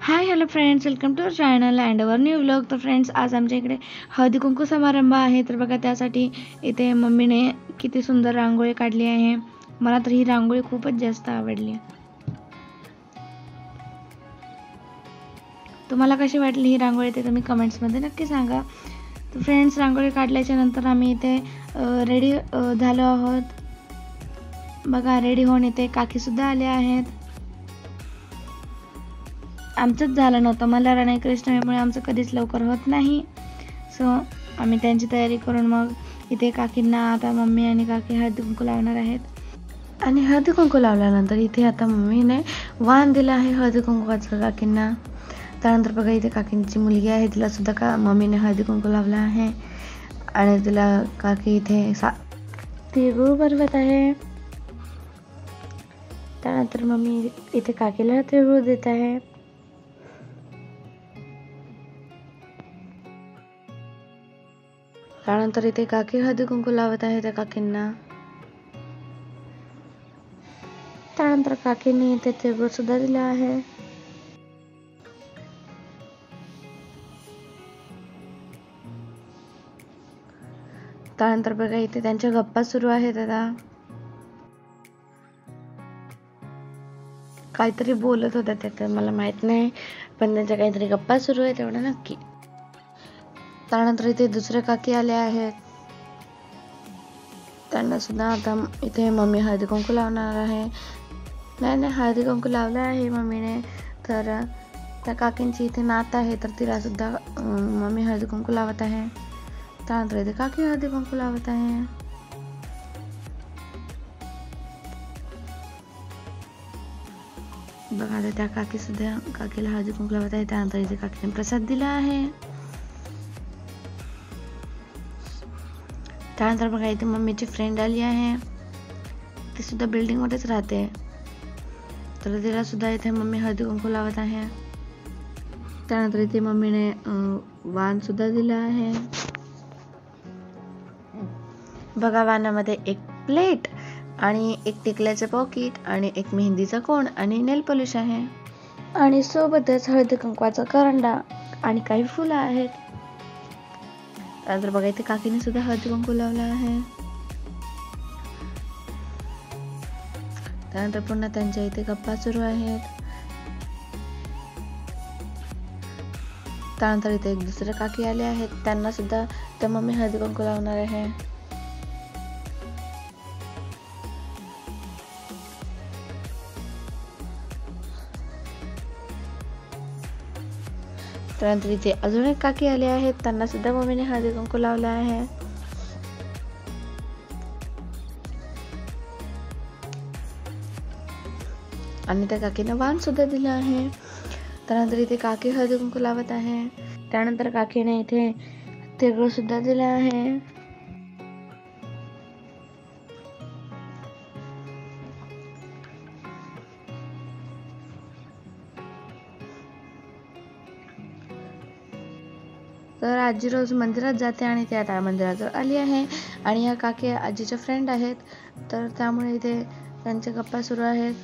High hello friends, welcome to our channel and our new vlog. तर friends, आज आमच्या इकडे हळदी कुंकू समारंभ आहे. तर बघा, त्यासाठी इथे मम्मीने किती सुंदर रांगोळी काढली आहे. मला तर ही रांगोळी खूपच जास्त आवडली. तुम्हाला कशी वाटली ही रांगोळी ते तुम्ही कमेंट्समध्ये नक्की सांगा. तर फ्रेंड्स, रांगोळी काढल्याच्या नंतर आम्ही इथे रेडी झालो आहोत. बघा, रेडी होऊन इथे काकीसुद्धा आले आहेत. आमचंच झालं नव्हतं, मला राणी कृष्णामुळे आमचं कधीच लवकर होत नाही. सो आम्ही त्यांची तयारी करून मग इथे काकींना आता मम्मी आणि काकी हळदी कुंकू लावणार आहेत. आणि हळदी कुंकू लावल्यानंतर इथे आता मम्मीने वाण दिलं आहे हळदी कुंकूचं काकींना. त्यानंतर बघा, इथे काकींची मुलगी आहे, तिला सुद्धा मम्मीने हळदी कुंकू लावला आहे. आणि तिला काकी इथे तिळगुळ बनवत आहे. त्यानंतर मम्मी इथे काकीला तिळगुळ देत आहे. त्यानंतर इथे काकी हळदी कुंकू लावत आहे त्या काकींना. त्यानंतर काकींनी इथे तिळगुळ सुद्धा दिला आहे. त्यानंतर बघा, इथे त्यांच्या गप्पा सुरू आहेत. आता काहीतरी बोलत होत्या त्या, तर मला माहित नाही, पण त्यांच्या काहीतरी गप्पा सुरू आहेत एवढं नक्की. त्यानंतर इथे दुसरे काकी आले आहेत. त्यांना सुद्धा आता इथे मम्मी हळदी कुंकू लावणार आहे. नाही, हळदी कुंकू लावलं आहे मम्मीने. तर त्या काकींची इथे नात आहे, तर तिला सुद्धा मम्मी हळदी कुंकू लावत आहे. त्यानंतर इथे काकी हळदी कुंकू लावत आहे. बघा, आता त्या काकी सुद्धा काकीला हळदी कुंकू लावत आहे. त्यानंतर इथे काकीने प्रसाद दिला आहे. त्यानंतर बघा, इथे मम्मीची फ्रेंड आली आहे. ती सुद्धा बिल्डिंग मध्येच राहते, तर तिला सुद्धा इथे मम्मी हळदी कुंकू लावत आहे. त्यानंतर इथे मम्मीने वाण सुद्धा दिलं आहे. बघा, वाणामध्ये एक प्लेट आणि एक टिकल्याचं पॉकेट आणि एक मेहंदीचा कोण आणि नेल पॉलिश आहे. आणि सोबतच हळदी कुंकवाचा करंडा आणि काही फुलं आहेत. त्यानंतर बघा, इथे काकीने सुद्धा हळदी कुंकू लावला आहे. त्यानंतर पुन्हा त्यांच्या इथे गप्पा सुरू आहेत. त्यानंतर इथे एक दुसरे काकी आले आहेत. त्यांना सुद्धा त्या मम्मी हळदी कुंकू लावणार आहे. त्यानंतर इथे अजून एक काकी आले आहेत. त्यांना सुद्धा मम्मीने हळदी कुंकू लावला आहे. आणि त्या काकीने वाण सुद्धा दिलं आहे. त्यानंतर इथे काकी हळदी कुंकू लावत आहे. त्यानंतर काकीने इथे तिळगुळ सुद्धा दिला आहे. तर आजी रोज मंदिरात जाते आणि ती आता मंदिराजवळ आली आहे. आणि या काकी आजीच्या फ्रेंड आहेत, तर त्यामुळे इथे त्यांच्या गप्पा सुरू आहेत.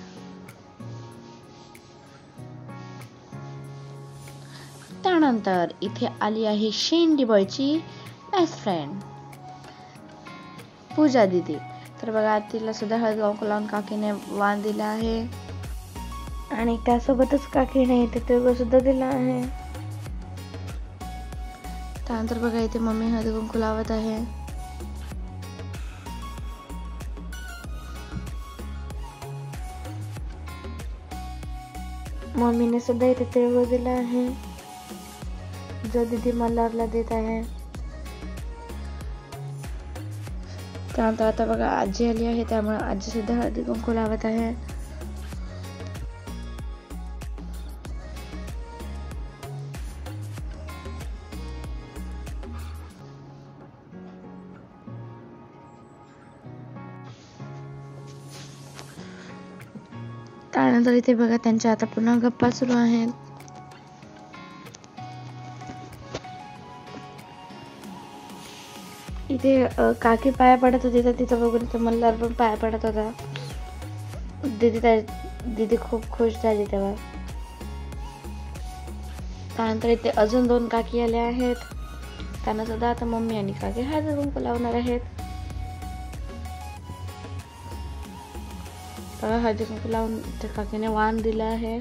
त्यानंतर इथे आली आहे शेंडी बॉयची बेस्ट फ्रेंड पूजा दीदी. तर बघा, तिला सुद्धा हळदी कुंकू लावून काकीने वाण दिला आहे. आणि त्यासोबतच काकीने इथे तिळगुळ सुद्धा दिला आहे. त्यानंतर बघा, इथे मम्मी हळदी कुंकू लावत आहे. मम्मीने सुद्धा इथे तिळगुळ दिला आहे, जो दीदी मल्हारला देत आहे. त्यानंतर आता बघा, आजी आली आहे, त्यामुळे आजी सुद्धा हळदी कुंकू लावत आहे. त्यानंतर इथे बघा, त्यांच्या आता पुन्हा गप्पा सुरू आहेत. इथे काकी पाया पडत होती, तर तिथं बघून इथे मल्हार पण पाया पडत होता. दीदी खूप खुश झाली तेव्हा. त्यानंतर इथे अजून 2 काकी आल्या आहेत. त्यांना सुद्धा आता मम्मी आणि काकी हळदी कुंकू लावणार आहेत. हळदी कुंकू लावून त्या काकीने वाण दिला आहे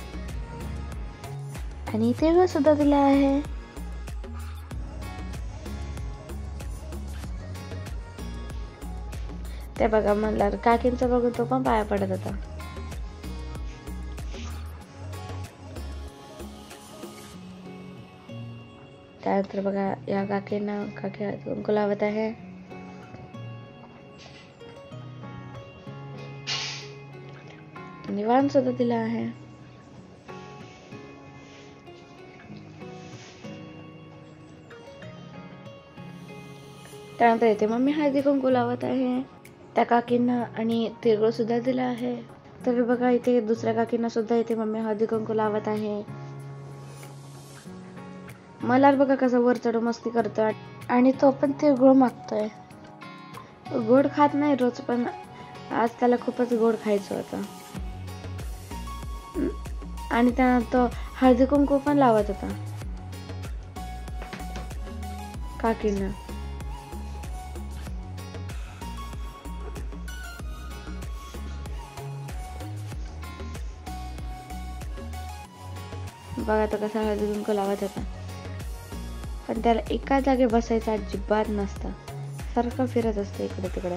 आणि तिळगुळ सुद्धा दिला आहे. ते बघा मला काकींचं बघून तो पण पाया पडत होता. त्यानंतर बघा या काकींना काकी हळदी कुंकू लावत आहे. वाण सुद्धा दिला आहे. त्यानंतर इथे मम्मी हळदी कुंकू लावत आहे त्या काकींना आणि तिळगुळ सुद्धा दिला आहे. तर बघा इथे दुसऱ्या काकींना सुद्धा इथे मम्मी हळदी कुंकू लावत आहे. मला बघा कसं वर चढून मस्ती करतोय आणि तो पण तिळगुळ मागतोय. गोड खात नाही रोज, पण आज त्याला खूपच गोड खायचं होतं आणि त्यानं तो हळदी कुंकू पण लावत होता काकींना. बघा तो कसा हळदी कुंकू लावत होता, पण त्याला एका जागी बसायचं अजिबात नसतं, सारखं फिरत असतं इकडे तिकडे.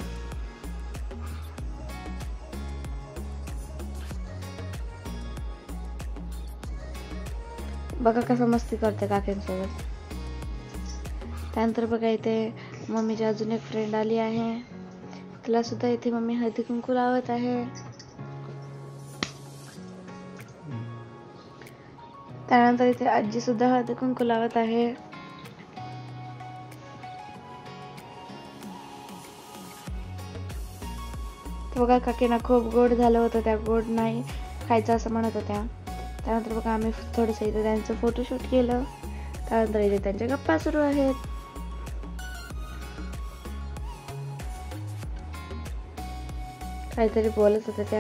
बघा कसं मस्ती करते काकींसोबत. त्यानंतर बघा इथे मम्मीची अजून एक फ्रेंड आली आहे. तिला सुद्धा इथे मम्मी हळदी कुंकू लावत आहे. त्यानंतर इथे आजी सुद्धा हळदी कुंकू लावत आहे. बघा काकींना खूप गोड झालं होतं, त्या गोड नाही खायचं असं म्हणत होत्या. त्यानंतर बघा आम्ही थोडंसं इथे त्यांचं फोटोशूट केलं. त्यानंतर इथे त्यांच्या गप्पा सुरू आहेत. काहीतरी बोलत होत्या त्या.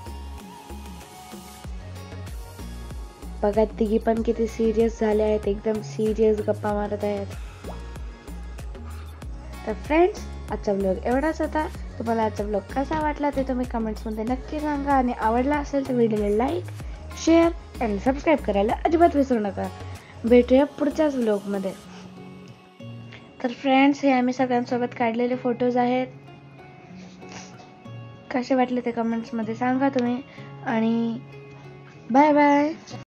बघा तिघी पण किती सिरियस झाले आहेत, एकदम सिरियस गप्पा मारत आहेत. तर फ्रेंड्स, आजचा व्लॉग एवढाच होता. तुम्हाला आजचा व्लॉग कसा वाटला ते तुम्ही कमेंट्समध्ये नक्की सांगा आणि आवडला असेल तर व्हिडिओला लाईक, शेअर आणि सबस्क्राईब करायला अजिबात विसरू नका. भेटूया पुढच्याच व्लॉगमध्ये. तर फ्रेंड्स, हे आम्ही सगळ्यांसोबत काढलेले फोटोज आहेत. कसे वाटले ते कमेंट्समध्ये सांगा तुम्ही आणि बाय बाय.